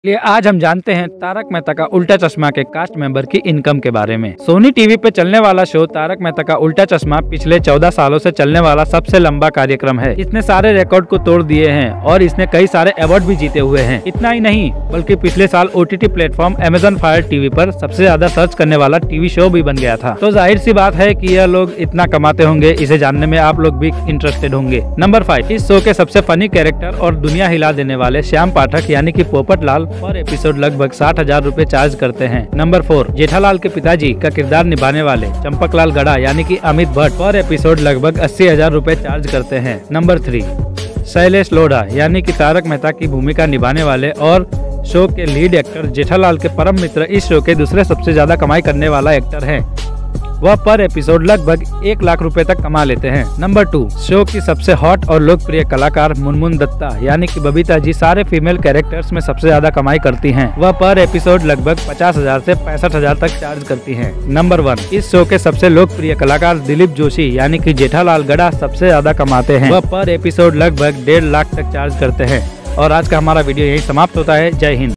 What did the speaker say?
लिए आज हम जानते हैं तारक मेहता का उल्टा चश्मा के कास्ट मेंबर की इनकम के बारे में। सोनी टीवी पे चलने वाला शो तारक मेहता का उल्टा चश्मा पिछले 14 सालों से चलने वाला सबसे लंबा कार्यक्रम है। इसने सारे रिकॉर्ड को तोड़ दिए हैं और इसने कई सारे अवार्ड भी जीते हुए हैं। इतना ही नहीं बल्कि पिछले साल OTT platform Amazon Fire TV पर सबसे ज्यादा सर्च करने वाला टीवी शो भी बन गया था। तो जाहिर सी बात है कि यह लोग इतना कमाते होंगे, इसे जानने में आप लोग भी इंटरेस्टेड होंगे। नंबर 5, इस शो के सबसे फनी कैरेक्टर और दुनिया हिला देने वाले श्याम पाठक यानी कि पोपट लाल पर एपिसोड लगभग 60,000 रूपए चार्ज करते हैं। नंबर 4, जेठालाल के पिताजी का किरदार निभाने वाले चंपकलाल गड़ा यानी कि अमित भट्ट पर एपिसोड लगभग 80,000 रूपए चार्ज करते हैं। नंबर 3, शैलेश लोढ़ा यानी कि तारक मेहता की भूमिका निभाने वाले और शो के लीड एक्टर जेठालाल के परम मित्र इस शो के दूसरे सबसे ज्यादा कमाई करने वाला एक्टर है। वह पर एपिसोड लगभग 1 लाख रुपए तक कमा लेते हैं। नंबर 2, शो की सबसे हॉट और लोकप्रिय कलाकार मुनमुन दत्ता यानी कि बबीता जी सारे फीमेल कैरेक्टर्स में सबसे ज्यादा कमाई करती हैं। वह पर एपिसोड लगभग 50,000 से 65,000 तक चार्ज करती हैं। नंबर 1, इस शो के सबसे लोकप्रिय कलाकार दिलीप जोशी यानी कि जेठालाल गड़ा सबसे ज्यादा कमाते हैं। वह पर एपिसोड लगभग 1.5 लाख तक चार्ज करते हैं। और आज का हमारा वीडियो यही समाप्त होता है। जय हिंद।